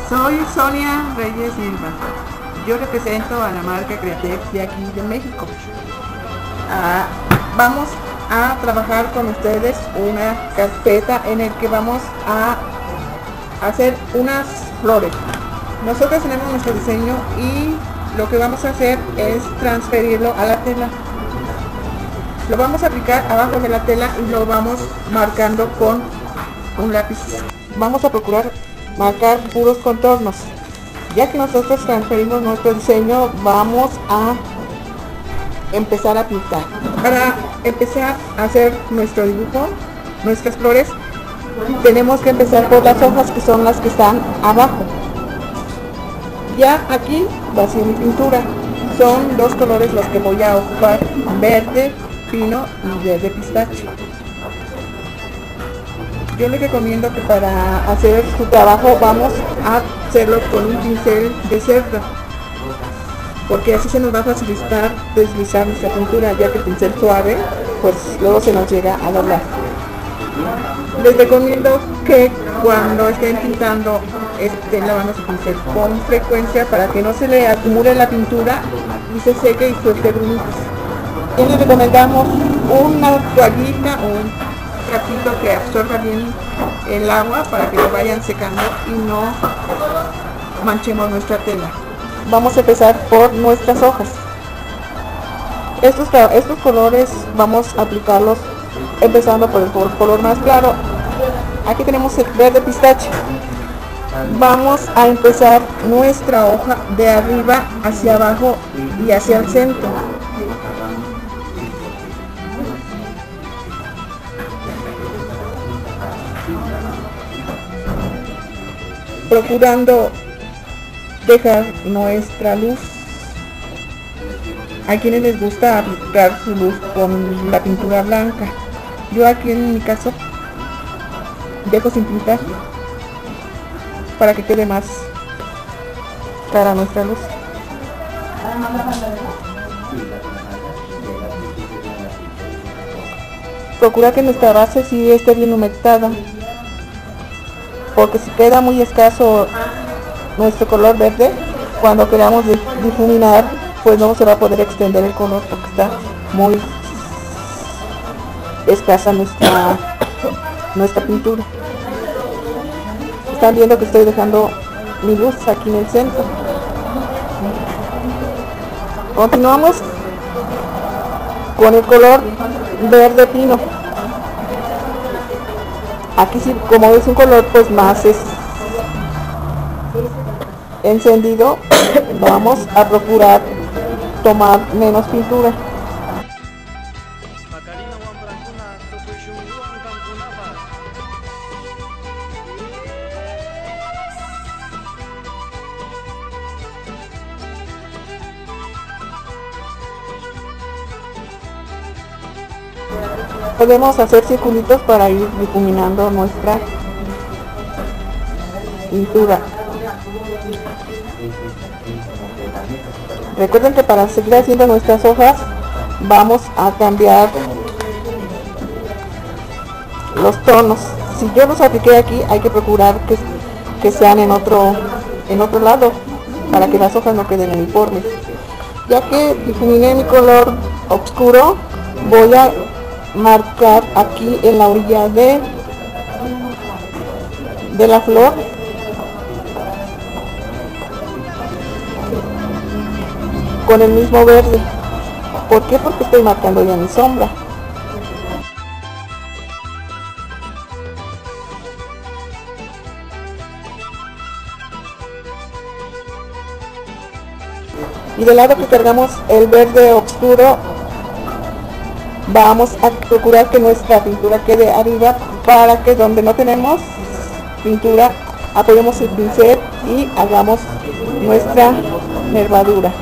Soy Sonia Reyes Silva. Yo represento a la marca Createx de aquí de México. Vamos a trabajar con ustedes una carpeta en el que vamos a hacer unas flores. Nosotros tenemos nuestro diseño y lo que vamos a hacer es transferirlo a la tela. Lo vamos a aplicar abajo de la tela y lo vamos marcando con un lápiz. Vamos a procurar marcar puros contornos. Ya que nosotros transferimos nuestro diseño, vamos a empezar a pintar. Para empezar a hacer nuestro dibujo, nuestras flores, tenemos que empezar por las hojas, que son las que están abajo. Ya aquí va a ser mi pintura. Son dos colores los que voy a ocupar: verde pino y verde pistache. Yo les recomiendo que para hacer su trabajo vamos a hacerlo con un pincel de cerda, porque así se nos va a facilitar deslizar nuestra pintura, ya que el pincel suave pues luego se nos llega a doblar. Les recomiendo que cuando estén pintando estén lavando su pincel con frecuencia para que no se le acumule la pintura y se seque y suelte grumitos. Y les recomendamos una toallita o un trapito que absorba bien el agua para que lo vayan secando y no manchemos nuestra tela. Vamos a empezar por nuestras hojas. Estos colores vamos a aplicarlos empezando por el color más claro. Aquí tenemos el verde pistache. Vamos a empezar nuestra hoja de arriba hacia abajo y hacia el centro. Procurando dejar nuestra luz. Hay quienes les gusta aplicar su luz con la pintura blanca. Yo aquí en mi caso dejo sin pintar para que quede más clara nuestra luz. Procura que nuestra base sí esté bien humectada, porque si queda muy escaso nuestro color verde, cuando queramos difuminar, pues no se va a poder extender el color porque está muy escasa nuestra pintura. Están viendo que estoy dejando mi luz aquí en el centro. Continuamos con el color verde pino. Aquí sí, como es un color pues más encendido, vamos a procurar tomar menos pintura. Podemos hacer circulitos para ir difuminando nuestra pintura. Recuerden que para seguir haciendo nuestras hojas vamos a cambiar los tonos. Si yo los apliqué aquí, hay que procurar que sean en otro lado para que las hojas no queden uniformes. Ya que difuminé mi color oscuro, voy a marcar aquí en la orilla de la flor con el mismo verde. ¿Por qué? Porque estoy marcando ya mi sombra. Y del lado que cargamos el verde oscuro, vamos a procurar que nuestra pintura quede arriba para que donde no tenemos pintura apoyemos el pincel y hagamos nuestra nervadura.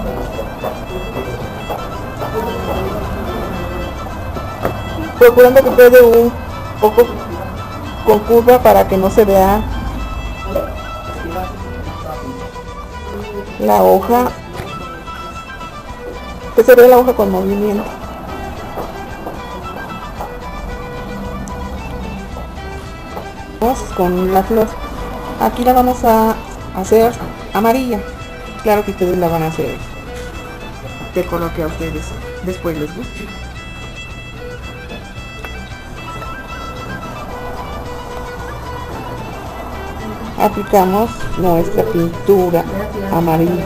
Procurando que quede un poco con curva para que no se vea la hoja, que se vea la hoja con movimiento. Con la flor, aquí la vamos a hacer amarilla. Claro que ustedes la van a hacer del color que a ustedes después les guste. Aplicamos nuestra pintura amarilla,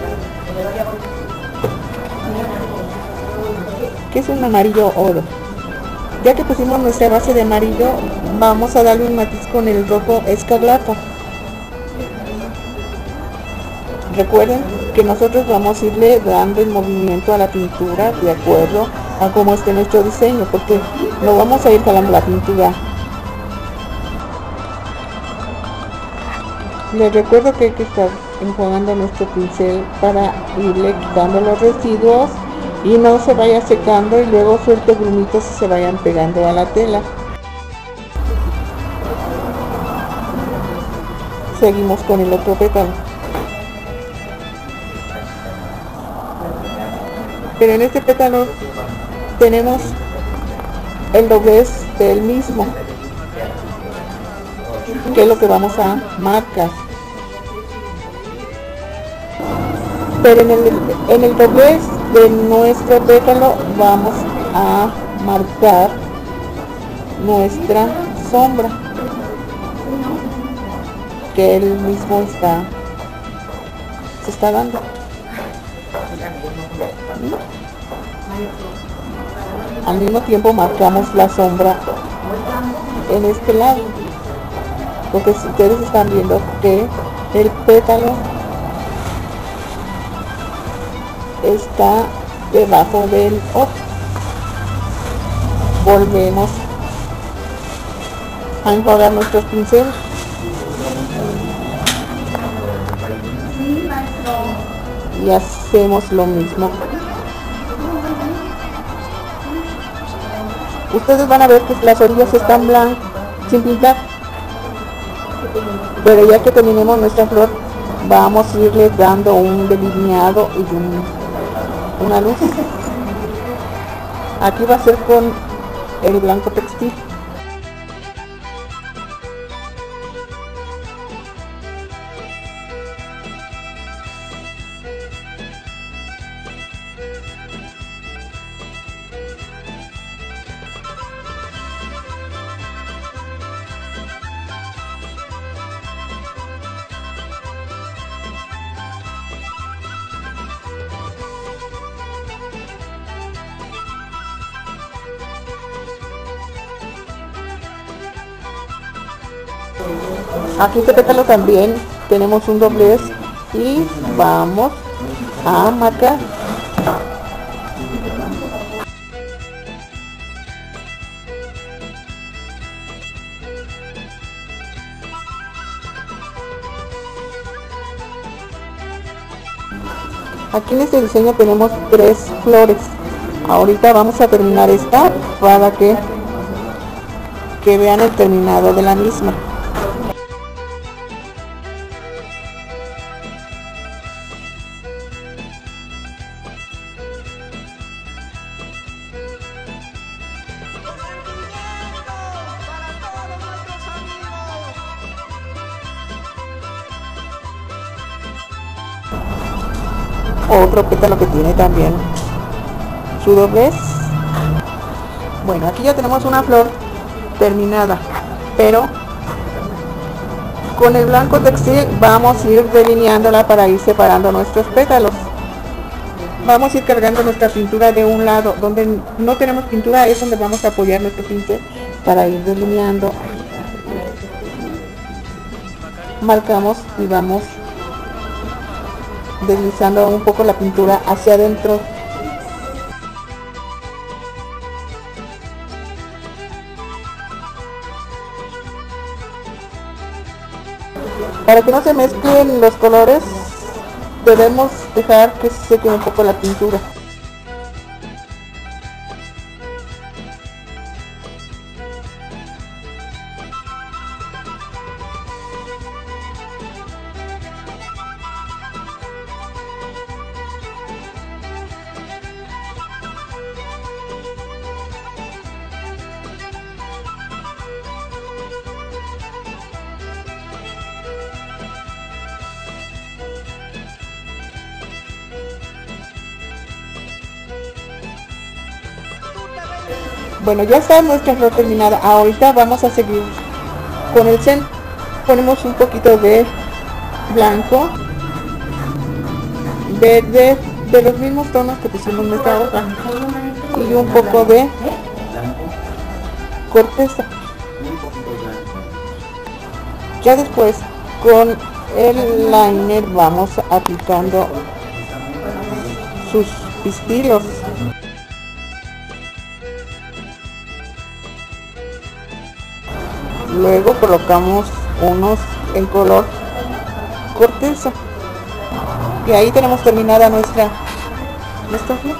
que es un amarillo oro. Ya que pusimos nuestra base de amarillo, vamos a darle un matiz con el rojo escarlata. Recuerden que nosotros vamos a irle dando el movimiento a la pintura de acuerdo a cómo esté nuestro diseño, porque no vamos a ir jalando la pintura. Les recuerdo que hay que estar enjuagando nuestro pincel para irle quitando los residuos y no se vaya secando y luego suelte grumitos y se vayan pegando a la tela. Seguimos con el otro pétalo. Pero en este pétalo tenemos el doblez del mismo, que es lo que vamos a marcar. Pero en el doblez de nuestro pétalo vamos a marcar nuestra sombra, que él mismo se está dando. Al mismo tiempo marcamos la sombra en este lado, porque si ustedes están viendo que el pétalo está debajo del otro. Volvemos a enjuagar nuestros pinceles y hacemos lo mismo. Ustedes van a ver que las orillas están blancas sin pintar, pero ya que terminemos nuestra flor vamos a irle dando un delineado y una luz. Aquí va a ser con el blanco textil. Aquí este pétalo también tenemos un doblez y vamos a marcar. Aquí en este diseño tenemos 3 flores. Ahorita vamos a terminar esta para que vean el terminado de la misma. Otro pétalo que tiene también su doblez. Bueno, aquí ya tenemos una flor terminada, pero con el blanco textil vamos a ir delineándola para ir separando nuestros pétalos. Vamos a ir cargando nuestra pintura de un lado. Donde no tenemos pintura es donde vamos a apoyar nuestro pincel para ir delineando. Marcamos y vamos deslizando un poco la pintura hacia adentro. Para que no se mezclen los colores, debemos dejar que se seque un poco la pintura. Bueno, ya está nuestra flor terminada. Ahorita vamos a seguir con el centro. Ponemos un poquito de blanco, verde, de los mismos tonos que pusimos en nuestra hoja, y un poco de corteza. Ya después con el liner vamos aplicando sus pistilos. Luego colocamos unos en color corteza. Y ahí tenemos terminada nuestra flor.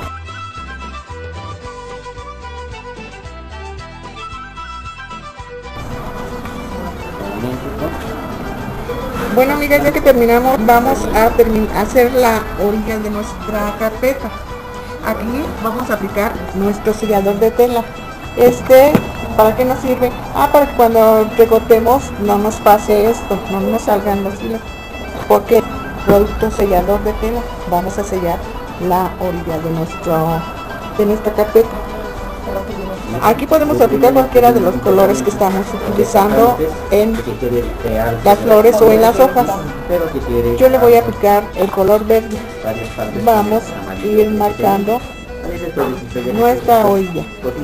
Bueno, amigas, ya que terminamos, vamos a hacer la orilla de nuestra carpeta. Aquí vamos a aplicar nuestro sellador de tela. ¿Para qué nos sirve? Para que cuando recortemos no nos pase esto, no nos salgan los hilos. Porque producto sellador de tela, vamos a sellar la orilla de nuestra carpeta. Aquí podemos aplicar cualquiera de los colores que estamos utilizando en las flores o en las hojas. Yo le voy a aplicar el color verde. Vamos a ir marcando nuestra orilla.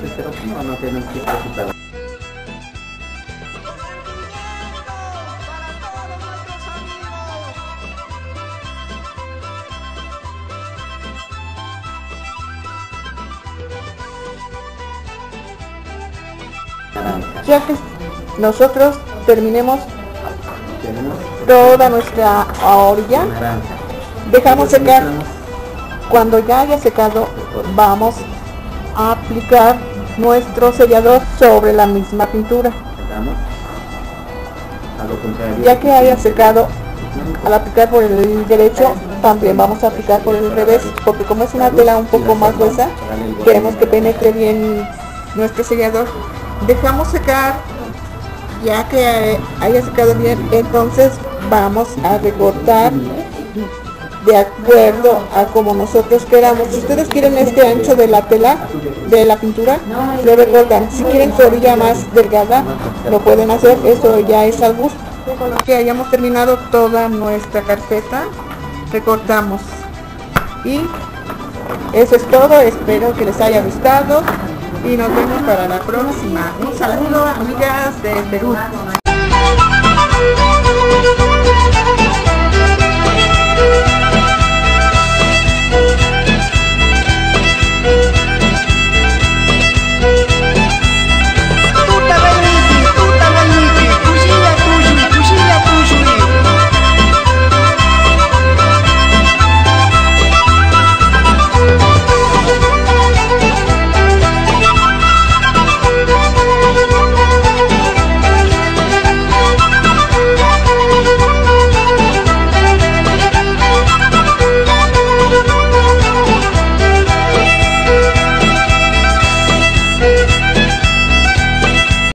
Ya que nosotros terminemos toda nuestra orilla, dejamos secar. Cuando ya haya secado, vamos a aplicar nuestro sellador sobre la misma pintura. Ya que haya secado, al aplicar por el derecho, también vamos a aplicar por el revés, porque como es una tela un poco más gruesa, queremos que penetre bien nuestro sellador. Dejamos secar. Ya que haya secado bien, entonces vamos a recortar de acuerdo a como nosotros queramos. Si ustedes quieren este ancho de la tela, de la pintura, lo recortan. Si quieren su orilla más delgada, lo pueden hacer. Eso ya es al gusto. Que hayamos terminado toda nuestra carpeta, recortamos. Y eso es todo. Espero que les haya gustado y nos vemos para la próxima. Un saludo, amigas de Perú.